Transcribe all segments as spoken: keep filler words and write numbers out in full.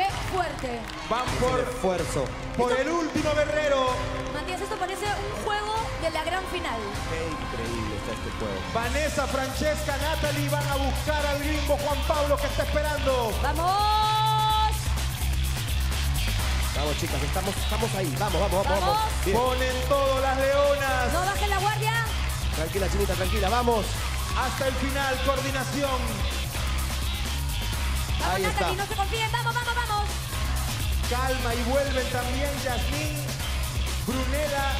¡Qué fuerte! Van por esfuerzo. Por el último guerrero. Matías, esto parece un juego de la gran final. Qué increíble está este juego. Vanessa, Francesca, Natalie van a buscar al gringo Juan Pablo que está esperando. ¡Vamos! Vamos, chicas, estamos, estamos ahí. Vamos, vamos, vamos, vamos. Bien. Ponen todo las leonas. No bajen la guardia. Tranquila, Chinita, tranquila, vamos. Hasta el final, coordinación. Vamos, Ahí Natalie, está. no se confíen. Vamos, vamos, vamos. Calma y vuelven también Yasmín, Brunella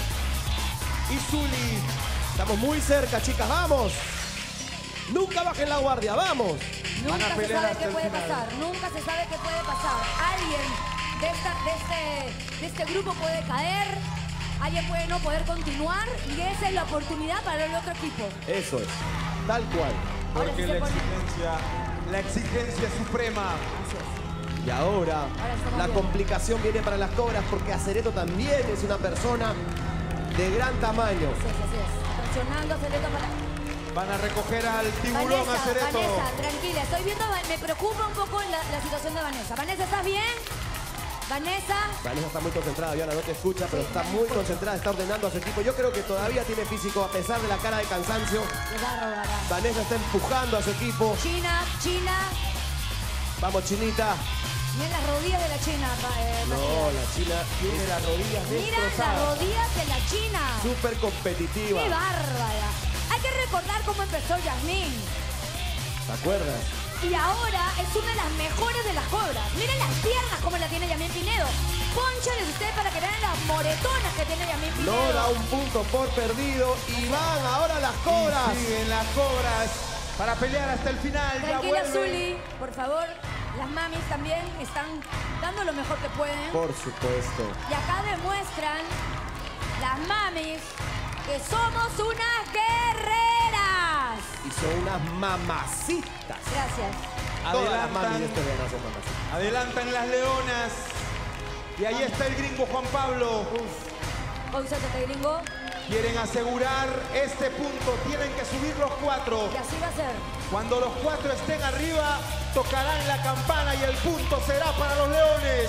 y Zuli. Estamos muy cerca, chicas, vamos. Nunca bajen la guardia, vamos. Nunca se pelear sabe hasta qué el puede final. pasar. Nunca se sabe qué puede pasar. Alguien de, esta, de, este, de este grupo puede caer. Alguien puede no poder continuar. Y esa es la oportunidad para el otro equipo. Eso es, tal cual. Ahora Porque sí se la pone- exigencia, la exigencia suprema. Así es. Y ahora, Ahora estamos la bien. complicación viene para las cobras porque Acereto también es una persona de gran tamaño. Así es, así es. Presionando, Acereto para... Van a recoger al tiburón Vanessa, Acereto. Vanessa, tranquila. Estoy viendo, me preocupa un poco la, la situación de Vanessa. Vanessa, ¿estás bien? Vanessa. Vanessa está muy concentrada, Diana no te escucha, pero está muy concentrada, está ordenando a su equipo. Yo creo que todavía tiene físico, a pesar de la cara de cansancio. Qué bárbara. Vanessa está empujando a su equipo. China, China. Vamos, Chinita. Miren las rodillas de la China. pa- eh, No, Matías. la China tiene las rodillas Mira las destrozadas. rodillas de la China. Súper competitiva. ¡Qué bárbara! Hay que recordar cómo empezó Yasmín. ¿Te acuerdas? Y ahora es una de las mejores de las cobras. Miren las piernas como la tiene Yasmín Pinedo. Pónchales ustedes para que vean las moretonas que tiene Yasmín Pinedo. No da un punto por perdido y van ahora las cobras. Y siguen las cobras para pelear hasta el final. Ya Tranquila, vuelven. Zuli. Por favor, las mamis también están dando lo mejor que pueden. Por supuesto. Y acá demuestran las mamis que somos unas guerreras. Y son unas mamacitas. Gracias. Todas las Adelantan. mamis de este verano son mamacitas. Adelantan las leonas. Y ahí está el gringo Juan Pablo. Concéntrate, gringo. Quieren asegurar este punto. Tienen que subir los cuatro. Y así va a ser. Cuando los cuatro estén arriba, tocarán la campana y el punto será para los leones.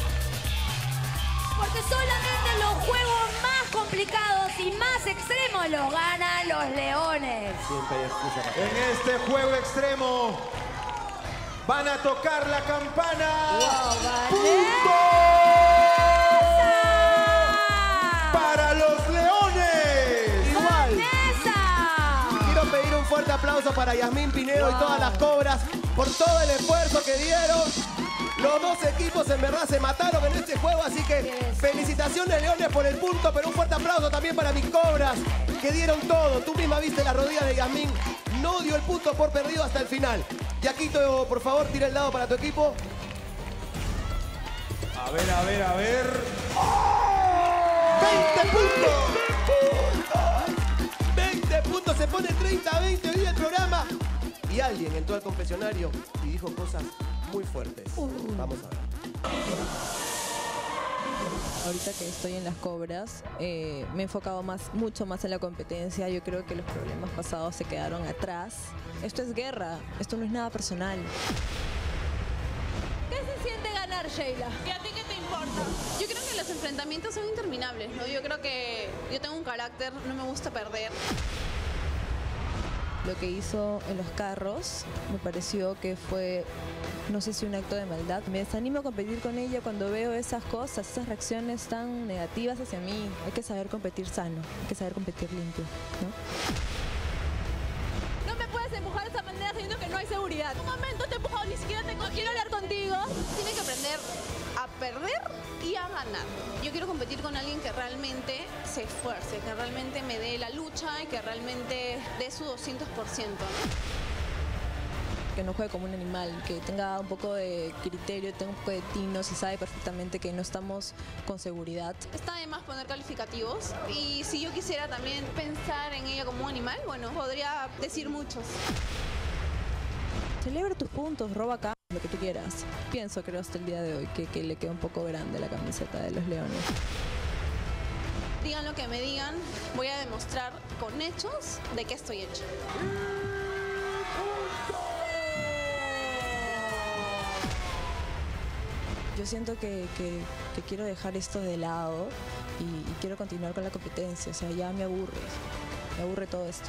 Porque solamente los juegos más complicados y más extremos los ganan los leones. Siempre hay excusa para... En este juego extremo van a tocar la campana. Wow, ¡Punto! Para los leones. Igual. ¡Vanessa! Quiero pedir un fuerte aplauso para Yasmín Pinedo y todas las cobras por todo el esfuerzo que dieron. Los dos equipos en verdad se mataron en este juego, así que felicitaciones Leones por el punto, pero un fuerte aplauso también para mis cobras que dieron todo. Tú misma viste la rodilla de Yasmín, no dio el punto por perdido hasta el final. Yaquito, por favor, tira el dado para tu equipo. A ver, a ver, a ver. veinte puntos. veinte puntos, se pone treinta a veinte hoy día el programa. Y alguien entró al confesionario y dijo cosas muy fuertes. Vamos a ver. Ahorita que estoy en las cobras, eh, me he enfocado más, mucho más en la competencia. Yo creo que los problemas pasados se quedaron atrás. Esto es guerra, esto no es nada personal. ¿Qué se siente ganar, Sheila? ¿Y a ti qué te importa? Yo creo que los enfrentamientos son interminables, ¿no? Yo creo que yo tengo un carácter, no me gusta perder. Lo que hizo en los carros me pareció que fue, no sé si un acto de maldad. Me desanimo a competir con ella cuando veo esas cosas, esas reacciones tan negativas hacia mí. Hay que saber competir sano, hay que saber competir limpio, ¿no? No me puedes empujar de esa manera sabiendo que no hay seguridad. Un momento te empujo, ni siquiera te quiero hablar contigo. Tienes que aprender a perder y a ganar. Yo quiero competir con alguien que realmente se esfuerce, que realmente me dé la lucha y que realmente dé su doscientos por ciento, ¿no? Que no juegue como un animal, que tenga un poco de criterio, tenga un poco de tino, si sabe perfectamente que no estamos con seguridad. Está de más poner calificativos y si yo quisiera también pensar en ella como un animal, bueno, podría decir muchos. Celebra tus puntos, roba acá, lo que tú quieras. Pienso, creo, hasta el día de hoy, que, que le queda un poco grande la camiseta de los leones. Digan lo que me digan, voy a demostrar con hechos de qué estoy hecho. yo siento que, que, que quiero dejar esto de lado y, y quiero continuar con la competencia. O sea, ya me aburre, me aburre todo esto.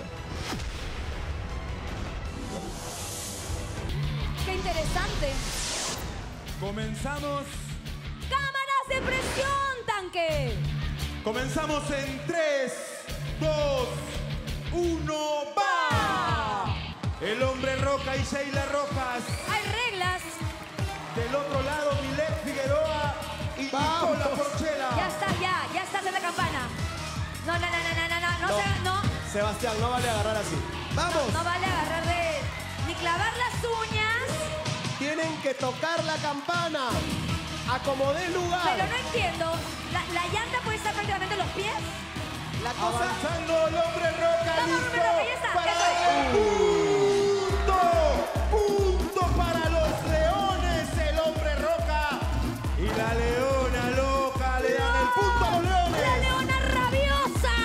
¡Qué interesante! Comenzamos. ¡Cámaras de presión, tanque! Comenzamos en tres, dos, uno, ¡va! El hombre Roca y Sheila Rojas. Hay reglas. Del otro lado, Milet Figueroa y Nicola Porchela. Ya está, ya, ya estás en la campana. No, no, no, no, no, no, no, No. se- no, Sebastián, no vale agarrar así. ¡Vamos! no vale agarrar de... ni clavar las uñas. Tienen que tocar la campana. Acomodé lugar. Pero no entiendo. La, la llanta puede estar prácticamente en los pies. La cosa... Avanzando el hombre Roca, Vamos, listo. hombre Roca, ya está, para ya punto, punto para los leones, el hombre Roca y la leona loca le dan el punto a los leones. ¡La leona rabiosa!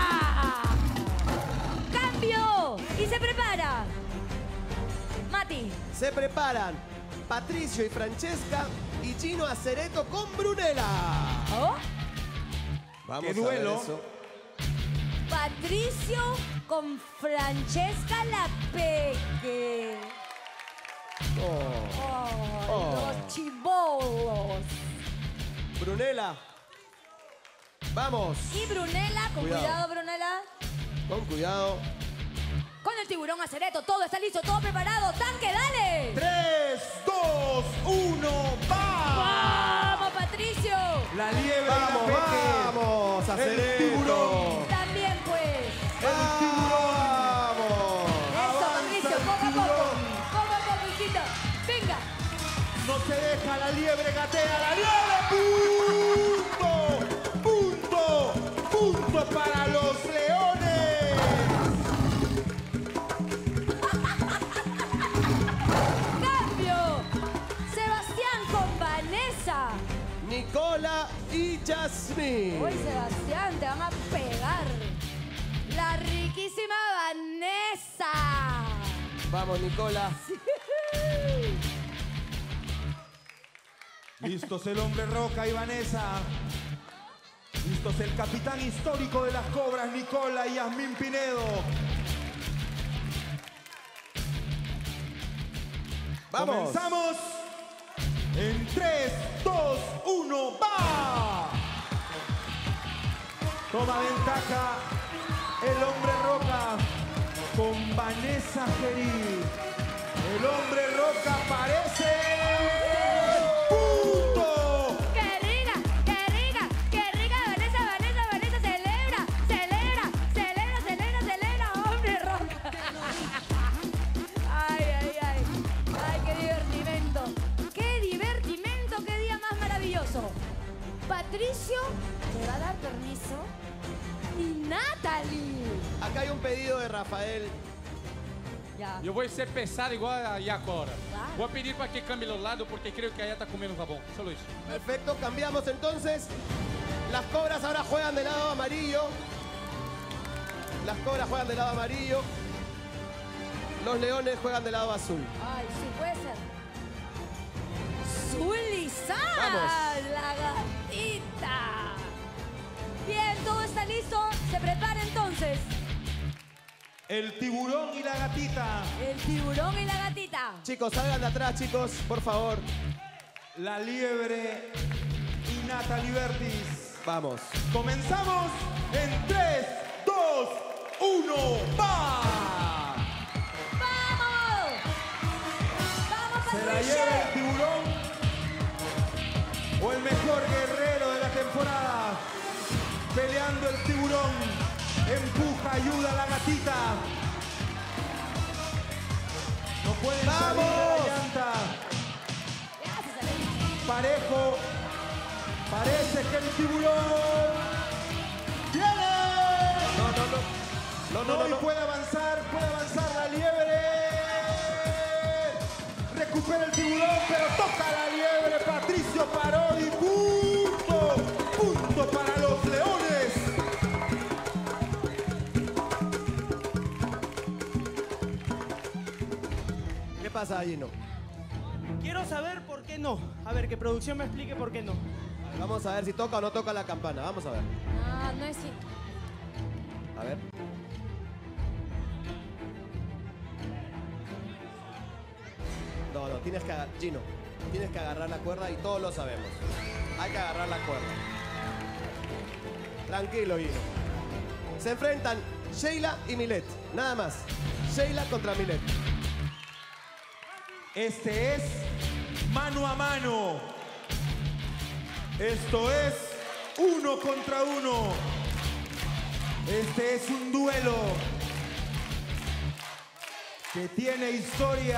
¡Cambio! Y se prepara. Mati. Se preparan Patricio y Francesca y Gino Acereto con Brunella. ¿Oh? Vamos ¡Qué a ver duelo! eso. Patricio con Francesca la Peque. Oh. Oh, Oh. Los chibolos. Brunella. Vamos. Y Brunella, con Cuidado. cuidado, Brunella. Con cuidado. Con el tiburón acereto, todo está listo, todo preparado. ¡Tanque, dale! tres, dos, uno, ¡va! ¡Vamos, Patricio! La liebre Vamos, y la peque. vamos, El Acereto. tiburón. También, pues. El tiburón. Vamos. Eso, Avanza Patricio, el poco a poco. tiburón. Poco a poco, hijita. Venga. No se deja, la liebre gatea, la liebre. Punto, punto, punto para los leones. ¡Cambio! Sebastián con Vanessa. Nicola y Yasmín. Uy, Sebastián, te van a pegar. La riquísima Vanessa. Vamos, Nicola. Listos el hombre Roca y Vanessa. Listos el capitán histórico de las cobras, Nicola y Yasmín Pinedo. Vamos. Comenzamos en tres, dos, uno, ¡va! Toma ventaja el hombre Roca con Vanessa Geril. El hombre Roca aparece. ¡Punto! ¡Qué rica! ¡Qué rica! ¡Qué rica! Vanessa, Vanessa, Vanessa, celebra, celebra, celebra, celebra, celebra, hombre roca. Ay, ay, ay. Ay, qué divertimento. Qué divertimento, qué día más maravilloso. Patricio le va a dar permiso y Natalie. Acá hay un pedido de Rafael. Ya. Eu vou ser pesado igual a Yacora. Claro. Vou pedir para que cambie los lados porque creo que allá está comiendo jabón. Solo eso. Perfecto, cambiamos entonces. Las cobras ahora juegan del lado amarillo. Las cobras juegan del lado amarillo. Los leones juegan del lado azul. Ay, sí puede ser. Zulizar, Vamos. la gatita. Bien, todo está listo. Se prepara entonces. El tiburón y la gatita. El tiburón y la gatita. Chicos, salgan de atrás, chicos, por favor. La liebre y Natalie Bertis. Vamos. Comenzamos en tres, dos, uno, ¡va! ¡Vamos! ¡Vamos, Se la Patricia! lleva el tiburón o el mejor guerrero de la temporada. Peleando el tiburón. Empuja, ayuda a la gatita. No pueden salir de ¡Vamos! la llanta. Gracias, Alex. Parejo. Parece que el tiburón viene. No, no, no. No, no, No, no, y no. puede avanzar, puede avanzar la liebre. Recupera el tiburón, pero toca la liebre. Patricio Parodi, punto. Punto para los leones. ¿Qué pasa, Gino? Quiero saber por qué no. A ver, que producción me explique por qué no. Vamos a ver si toca o no toca la campana. Vamos a ver. No, no es... A ver. No, no, tienes que agarrar, Gino, tienes que agarrar la cuerda y todos lo sabemos. Hay que agarrar la cuerda. Tranquilo, Gino. Se enfrentan Sheila y Milet. Nada más. Sheila contra Milet. Este es mano a mano. Esto es uno contra uno. Este es un duelo que tiene historia.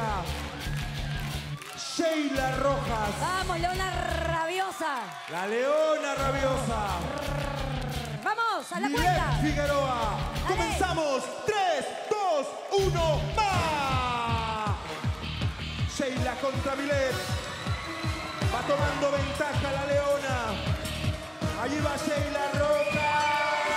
Sheila Rojas. Vamos, Leona Rabiosa. La Leona Rabiosa. Vamos, a la Milet cuenta. Figueroa. Dale. Comenzamos. tres, dos, uno, ¡va! Sheila contra Milet. Va tomando ventaja la Leona. Allí va Sheila Rojas.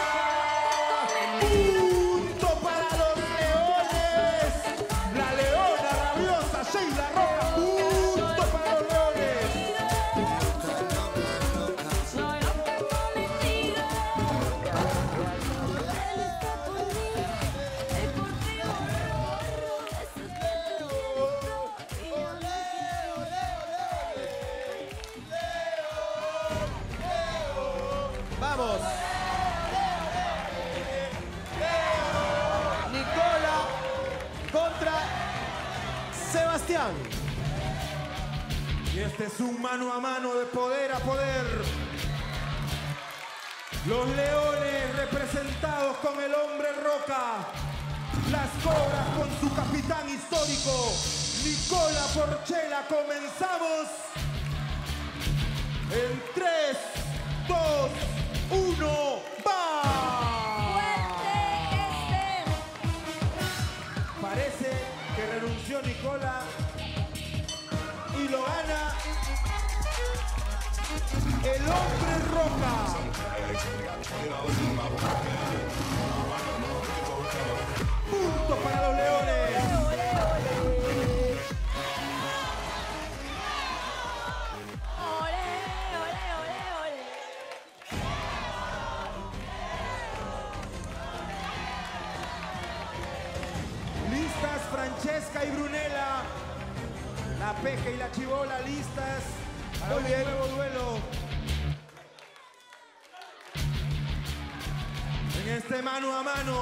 Punto para los leones. La Leona Rabiosa, Sheila Rojas. Punto para los leones. Vamos. Nicola contra Sebastián. Y este es un mano a mano de poder a poder. Los leones representados con el hombre roca. Las cobras con su capitán histórico, Nicola Porchela. Comenzamos en tres, dos, uno, ¡va! Fuerte este. Parece que renunció Nicola y lo gana el hombre roca. Punto para los leones. Listas Francesca y Brunella. La Peja y la Chibola listas para un nuevo duelo. En este mano a mano.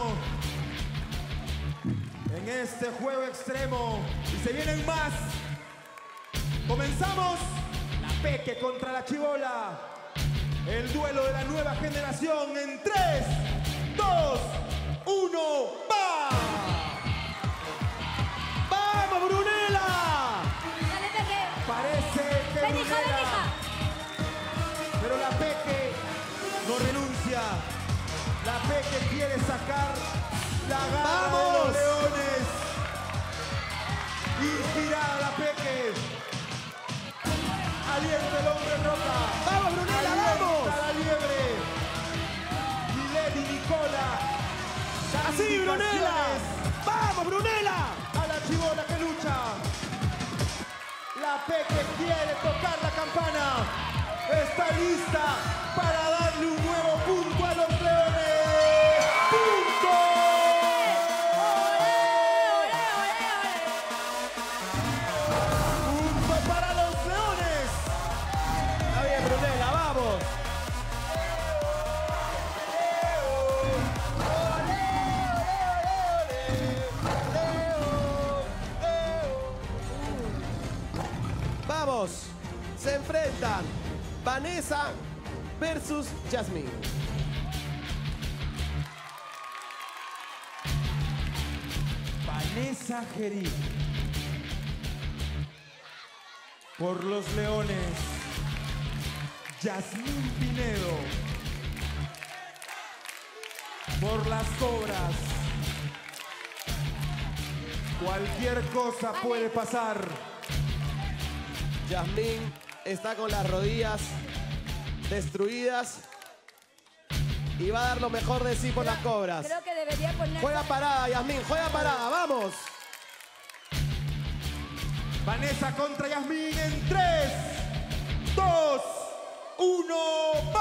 En este juego extremo. Y se vienen más. Comenzamos. La Peque contra la Chibola. El duelo de la nueva generación en tres, dos, uno, ¡va! ¡Vamos, Brunella! Dale, Peque. Parece que Ven, hija, ven, Brunella, hija. pero la Peque no renuncia. La Peque quiere sacar la garra de los ¡Vamos! leones. Inspirada la Peque. Alienta el hombre roca. ¡Vamos, Brunella, Alienta vamos! la liebre. Milet y Nicola. ¡Así, Brunella! ¡Vamos, Brunella! A la Chibola que lucha. La Peque quiere tocar la campana. Está lista para darle un nuevo punto a los leones. ¡Punto! ¡Punto para los leones! Está bien, Brunella, vamos. Vamos, se enfrentan Vanessa versus Jasmine. Vanessa Gerí. Por los leones. Yasmín Pinedo. Por las cobras. Cualquier cosa puede pasar. Yasmín está con las rodillas destruidas y va a dar lo mejor de sí por las cobras. Creo que debería poner... Juega parada, Yasmín, juega parada, vamos. Vanessa contra Yasmín en tres, dos, uno,